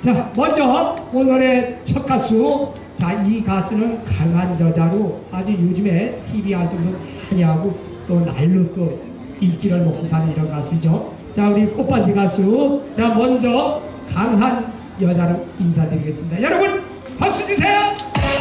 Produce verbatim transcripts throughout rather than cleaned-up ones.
자, 먼저 오늘의 첫 가수, 자, 이 가수는 강한 여자로 아주 요즘에 티비 활동도 많이 하고 또 날로 또 인기를 먹고 사는 이런 가수죠. 자, 우리 꽃반지 가수, 자, 먼저 강한 여자로 인사드리겠습니다. 여러분 박수 주세요.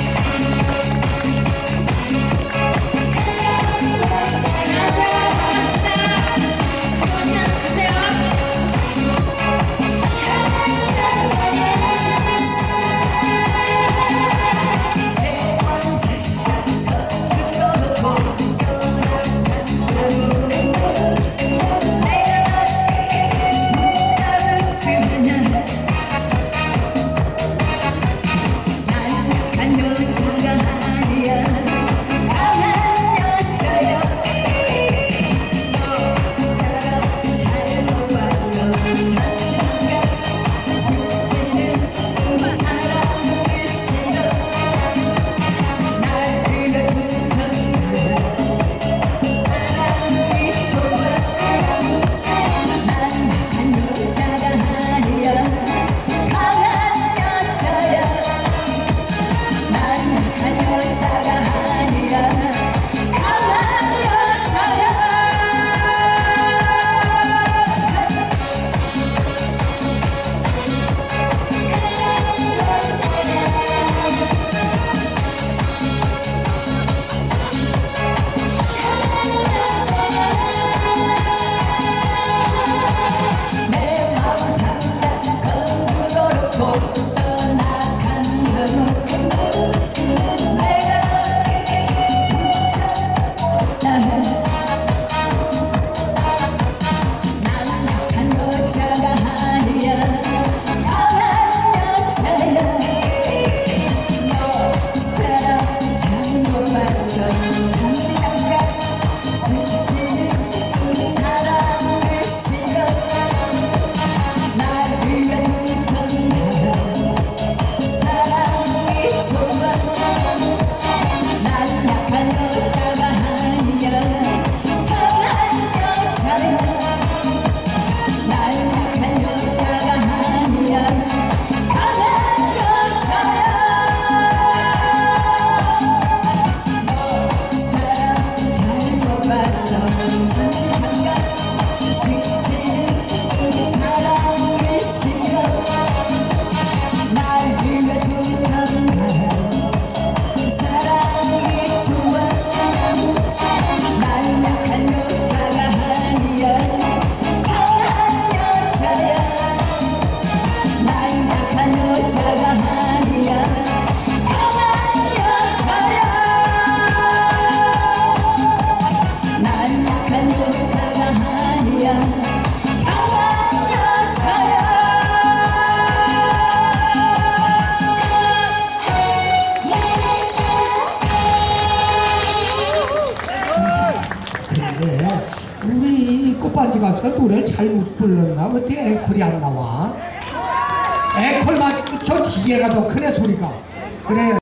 우리 꽃반지 가수가 노래를 잘못 불렀나? 왜 이렇게 앵콜이 안 나와? 앵콜 맞, 저 기계가 더 크네 소리가. 그래.